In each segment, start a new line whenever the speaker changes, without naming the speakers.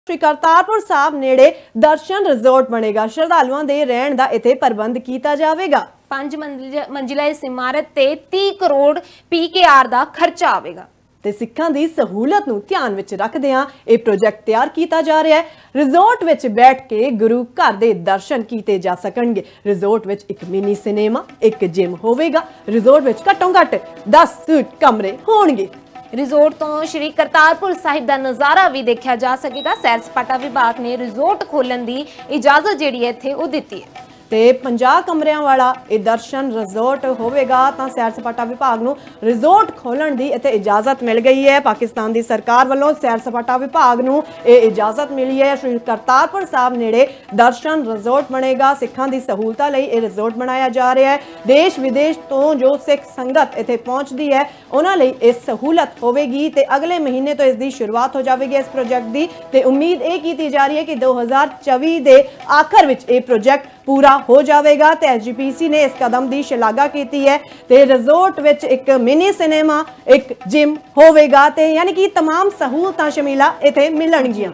श्री करतारपुर साहब नेड़े दर्शन रिजोर्ट बनेगा। श्रद्धालुओं के रहने का इत्थे प्रबंध किया जाएगा।
5 मंजिला इस इमारत ते 30 करोड़ PKR का खर्चा आएगा।
ते सिखां दी सहूलत नूं ध्यान विच रखदिआं यह प्रोजैक्ट तैयार किया जा रहा है। रिजोर्ट विच बैठ के गुरु घर दे दर्शन किए जा सकणगे। रिजोर्ट विच एक मिनी सिनेमा, एक जिम होवेगा। रिजोर्ट विच घट्टों घट्ट 10 सूट कमरे होणगे।
रिजोर्ट तो श्री करतारपुर साहिब का नज़ारा भी देखा जा सकेगा। सैर सपाटा विभाग ने रिजोर्ट खोलने की इजाजत जिहड़ी है इत्थे ओह दित्ती है।
ते 50 कमरियां वाला यह दर्शन रिजोर्ट होवेगा। तो सैर सपाटा विभाग नूं रिजोर्ट खोलण दी इत्थे इजाजत मिल गई है। पाकिस्तान की सरकार वालों सैर सपाटा विभाग नूं यह इजाजत मिली है। श्री करतारपुर साहब नेड़े दर्शन रिजोर्ट बनेगा। सिखां दी सहूलत लई यह रिजोर्ट बनाया जा रहा है। देश विदेश तो जो सिख संगत इत्थे पहुंचती है उन्हां लई इस सहूलत होवेगी। ते अगले महीने तो इसकी शुरुआत हो जाएगी इस प्रोजैक्ट की। ते उम्मीद ये की जा रही है कि 2024 के आखिर विच यह प्रोजैक्ट पूरा हो जाएगा। तो SGPC ने इस कदम की शलाघा की है। तो रिजोर्ट विच एक मिनी सिनेमा, एक जिम होवेगा। तो यानी कि तमाम सहूलतां शमीला इत्थे मिलणगियां।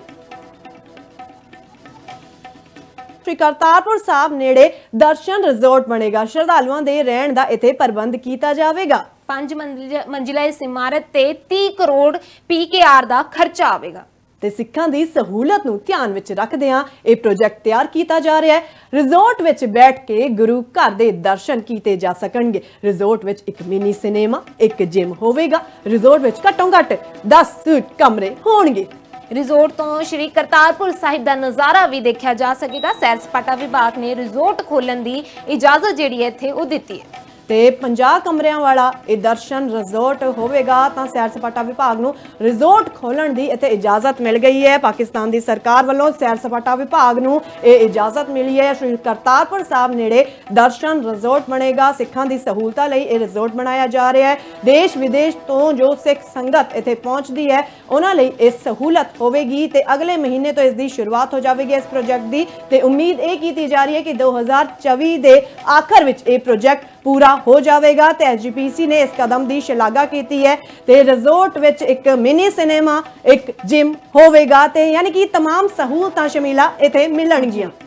श्री करतारपुर साहब नेड़े दर्शन रिजोर्ट बनेगा। श्रद्धालुओं के रहने का इत्थे प्रबंध किया जाएगा।
5 मंजिला इस इमारत ते 30 करोड़ PKR का खर्चा आएगा।
ते सिखां दी सहूलत नूं ध्यान विच रखदिआं यह प्रोजैक्ट तैयार किया जा रहा है। रिजोर्ट विच बैठ के गुरु घर दे दर्शन किए जा सकणगे। रिजोर्ट विच एक मिनी सिनेमा, एक जिम होवेगा। रिजोर्ट विच घट्टों घट्ट 10 सूट कमरे होणगे।
रिजोर्ट तो श्री करतारपुर साहिब का नज़ारा भी देखा जा सकेगा। सैर सपाटा विभाग ने रिजोर्ट खोलने की इजाजत जिहड़ी है इत्थे ओह दित्ती है।
ते 50 कमरियां वाला यह दर्शन रिजोर्ट होवेगा। तो सैर सपाटा विभाग नूं रिजोर्ट खोलण दी इत्थे इजाजत मिल गई है। पाकिस्तान की सरकार वालों सैर सपाटा विभाग नूं यह इजाजत मिली है। श्री करतारपुर साहब नेड़े दर्शन रिजोर्ट बनेगा। सिखां दी सहूलत लई यह रिजोर्ट बनाया जा रहा है। देश विदेश तो जो सिख संगत इत्थे पहुंचती है उन्हां लई इस सहूलत होवेगी। ते अगले महीने तो इसकी शुरुआत हो जाएगी इस प्रोजैक्ट की। ते उम्मीद ये की जा रही है कि 2024 के आखिर विच यह प्रोजैक्ट पूरा हो जाएगा। तो SGPC ने इस कदम की शलाघा की है। तो रिजोर्ट विच एक मिनी सिनेमा, एक जिम होवेगा। तो यानी कि तमाम सहूलतां शमीला इत्थे मिलणगियां।